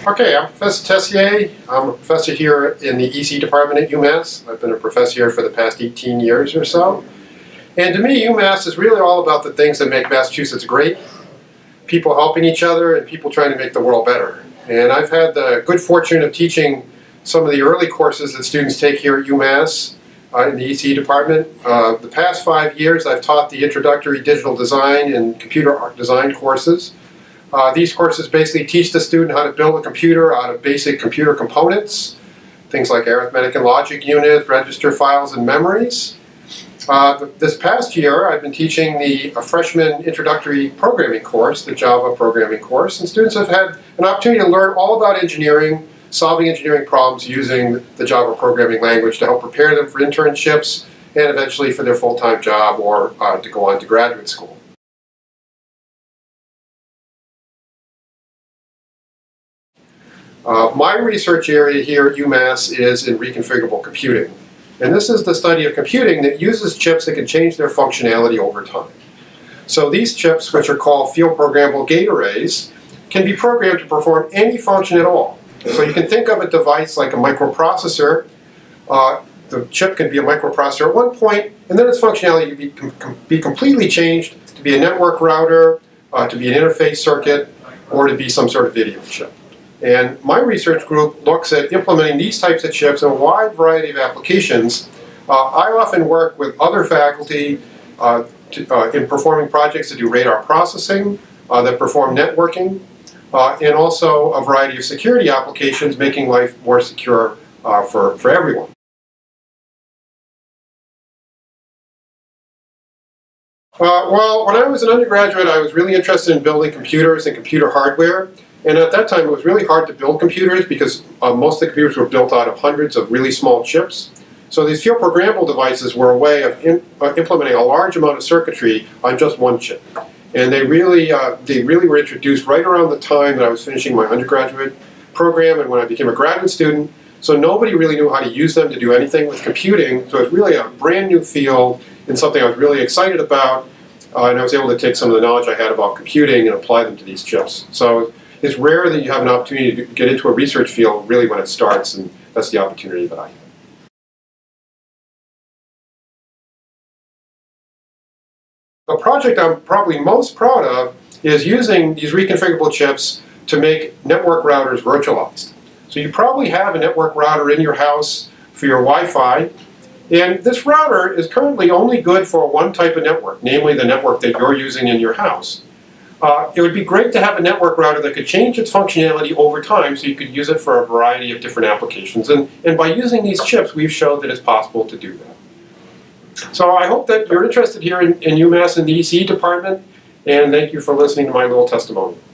Okay, I'm Professor Tessier. I'm a professor here in the EC department at UMass. I've been a professor here for the past 18 years or so. And to me, UMass is really all about the things that make Massachusetts great. People helping each other and people trying to make the world better. And I've had the good fortune of teaching some of the early courses that students take here at UMass in the EC department. The past 5 years I've taught the introductory digital design and computer art design courses. These courses basically teach the student how to build a computer out of basic computer components, things like arithmetic and logic units, register files, and memories. This past year I've been teaching a freshman introductory programming course, the Java programming course, and students have had an opportunity to learn all about engineering, solving engineering problems using the Java programming language to help prepare them for internships and eventually for their full-time job or to go on to graduate school. My research area here at UMass is in reconfigurable computing. And this is the study of computing that uses chips that can change their functionality over time. So these chips, which are called field programmable gate arrays, can be programmed to perform any function at all. So you can think of a device like a microprocessor. The chip can be a microprocessor at one point, and then its functionality can be completely changed to be a network router, to be an interface circuit, or to be some sort of video chip. And my research group looks at implementing these types of chips in a wide variety of applications. I often work with other faculty in performing projects that do radar processing, that perform networking, and also a variety of security applications, making life more secure for everyone. Well, when I was an undergraduate, I was really interested in building computers and computer hardware. And at that time, it was really hard to build computers because most of the computers were built out of hundreds of really small chips. So these field programmable devices were a way of implementing a large amount of circuitry on just one chip. And they really were introduced right around the time that I was finishing my undergraduate program and when I became a graduate student. So nobody really knew how to use them to do anything with computing. So it's really a brand new field and something I was really excited about. And I was able to take some of the knowledge I had about computing and apply them to these chips. So it's rare that you have an opportunity to get into a research field really when it starts, and that's the opportunity that I have. The project I'm probably most proud of is using these reconfigurable chips to make network routers virtualized. So you probably have a network router in your house for your Wi-Fi, and this router is currently only good for one type of network, namely the network that you're using in your house. It would be great to have a network router that could change its functionality over time so you could use it for a variety of different applications. And by using these chips, we've showed that it's possible to do that. So I hope that you're interested here in UMass in the EC department, and thank you for listening to my little testimony.